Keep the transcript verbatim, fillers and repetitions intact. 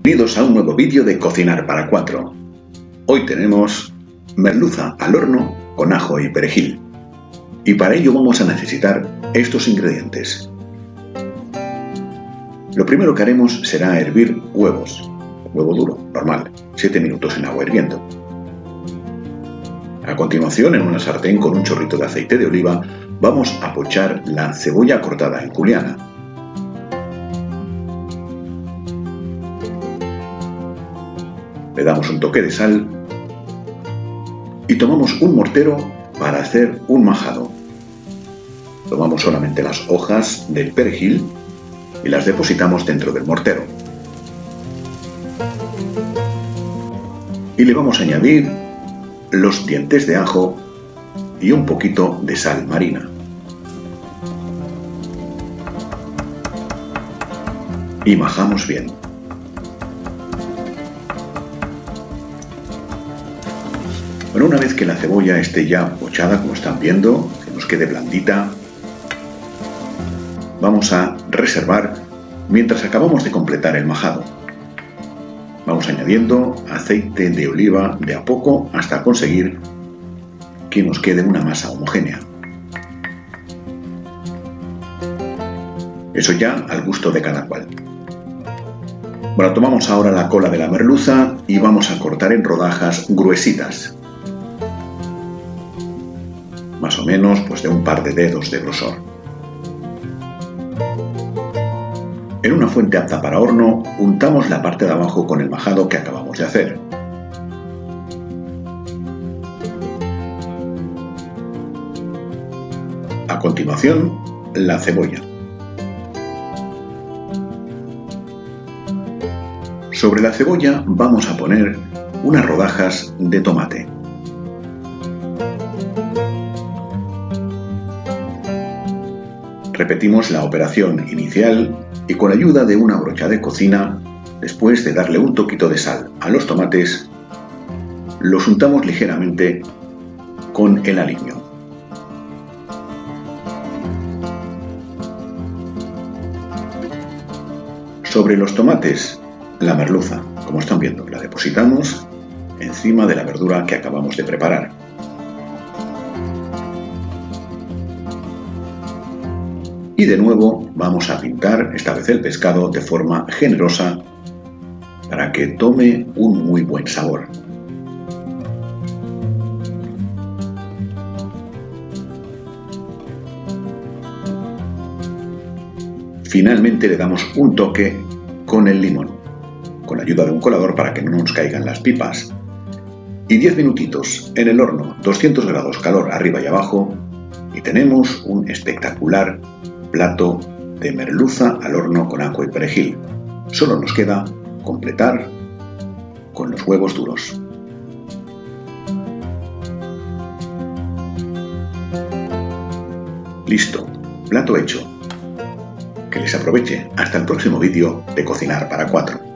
Bienvenidos a un nuevo vídeo de Cocinar para cuatro. Hoy tenemos merluza al horno con ajo y perejil. Y para ello vamos a necesitar estos ingredientes. Lo primero que haremos será hervir huevos. Huevo duro, normal, siete minutos en agua hirviendo. A continuación, en una sartén con un chorrito de aceite de oliva, vamos a pochar la cebolla cortada en juliana. Le damos un toque de sal y tomamos un mortero para hacer un majado. Tomamos solamente las hojas del perejil y las depositamos dentro del mortero. Y le vamos a añadir los dientes de ajo y un poquito de sal marina. Y majamos bien. Bueno, una vez que la cebolla esté ya pochada, como están viendo, que nos quede blandita, vamos a reservar mientras acabamos de completar el majado. Vamos añadiendo aceite de oliva de a poco hasta conseguir que nos quede una masa homogénea. Eso ya al gusto de cada cual. Bueno, tomamos ahora la cola de la merluza y vamos a cortar en rodajas gruesitas. Más o menos pues de un par de dedos de grosor. En una fuente apta para horno, untamos la parte de abajo con el majado que acabamos de hacer. A continuación, la cebolla. Sobre la cebolla vamos a poner unas rodajas de tomate. Repetimos la operación inicial y con ayuda de una brocha de cocina, después de darle un toquito de sal a los tomates, los untamos ligeramente con el aliño. Sobre los tomates, la merluza, como están viendo, la depositamos encima de la verdura que acabamos de preparar. Y de nuevo vamos a pintar esta vez el pescado de forma generosa para que tome un muy buen sabor. Finalmente le damos un toque con el limón, con la ayuda de un colador para que no nos caigan las pipas. Y diez minutitos en el horno, doscientos grados calor arriba y abajo, y tenemos un espectacular plato de merluza al horno con ajo y perejil. Solo nos queda completar con los huevos duros. Listo, plato hecho. Que les aproveche. Hasta el próximo vídeo de Cocinar para cuatro.